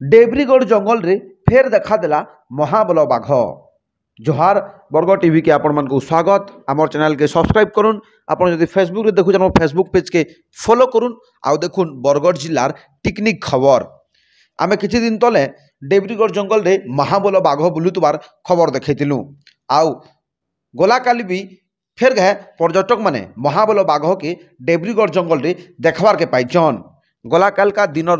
डेब्रीगढ़ जंगल रे फेर देखा देला महाबल बाघ। जोहार बरगड़ टीवी के आपण मानक स्वागत। आमर चैनल के सब्सक्राइब करुन। आपण जदि फेसबुक रे देखुछन आम फेसबुक पेज के फॉलो करुन। आउ देखुन बरगड़ जिलार टिकनिक खबर। आमे किछि दिन तले डेब्रीगढ़ जंगल रे महाबल बाघ बुलुतबार खबर देखैतिलु। आउ गोला काली भी फेर गए पर्यटक माने महाबल बाघ के डेब्रीगढ़ जंगल रे देखबार के पाइछन। गला काल का दिनर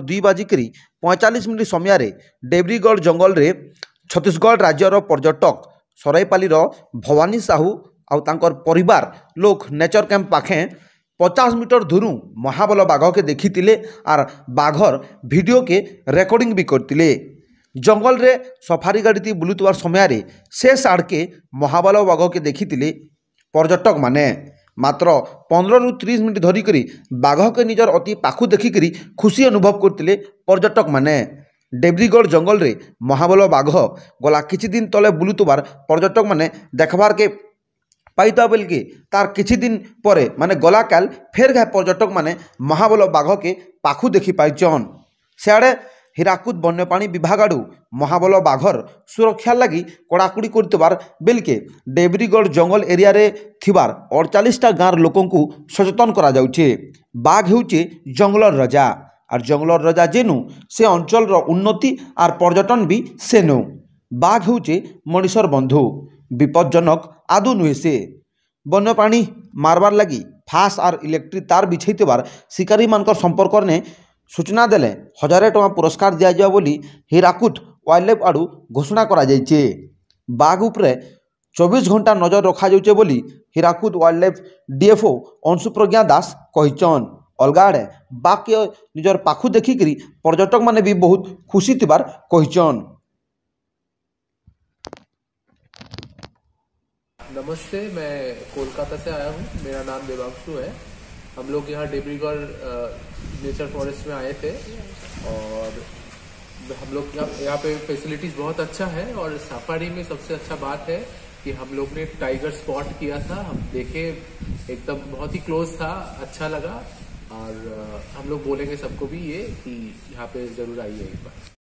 2:45 समय डेब्रीगढ़ जंगल रे छत्तीसगढ़ राज्यर पर्यटक सराइपाली भवानी साहू आउ तांकर परिवार लोग नेचर कैंप पाखे 50 मीटर दूर महाबल बाघ के देखी आर बाघर वीडियो के रेकर्डिंग भी करते। जंगल रे सफारी गाड़ी बुलुतबार समय शेष आड़के महाबल बाघ के देखी पर्यटक माने मात्र 15 ରୁ 30 मिनट धरिकी बाघ के निजर अति पाखु देखिकी खुशी अनुभव करते पर्यटक माने। डेब्रीगढ़ जंगल रे महाबल बाघ गला किछि दिन तले बुलुतबार पर्यटक माने देखबार के पाइता बेल के तार किछि दिन परे माने गला काल फेर गए पर्यटक माने महाबल बाघ के पाखु देखि पाइछन। सियाड़े हीराकुद वन्यप्राणी विभाग आड़ू महाबल बाघर सुरक्षा लगी कड़ाकड़ी करतबार बेलके डेब्रीगढ़ जंगल एरिया रे थिबार 48टा गाँव लोकों को सचेतन करा जाउछे। बाघ हेउचे जंगलर राजा और जंगलर राजा जेनु से अंचल रो उन्नति और पर्यटन भी सेनु। बाघ हेउचे मनुष्यर बंधु, विपज्जनक आदु नुहे से। वन्यप्राणी मारबार लगी फास और इलेक्ट्रिक तार बिछैतबार शिकारी मानकर संपर्क ने सूचना देले 1000 टଙ୍କା पुरस्कार दिया जाए बोली हीराकुद वाइल्ड लाइफ आड़ू घोषणा करा जाइछे। बाघ उपरे 24 घंटा नजर रखा जाउछे बोली Hirakud wildlife DFO Anshupragya Das कहिछन। अलगा आड़े बाघ के निजर पाखु देखिकी पर्यटक माने भी बहुत खुशी थिबार कहिछन। नमस्ते, मैं कोलकाता से आया हूँ। मेरा नाम देवांशु है। हम लोग यहाँ डेब्रीगढ़ नेचर फॉरेस्ट में आए थे और हम लोग यहाँ पे फैसिलिटीज़ बहुत अच्छा है। और सफारी में सबसे अच्छा बात है कि हम लोग ने टाइगर स्पॉट किया था। हम देखे एकदम बहुत ही क्लोज था, अच्छा लगा। और हम लोग बोलेंगे सबको भी ये कि यहाँ पे ज़रूर आइए एक बार।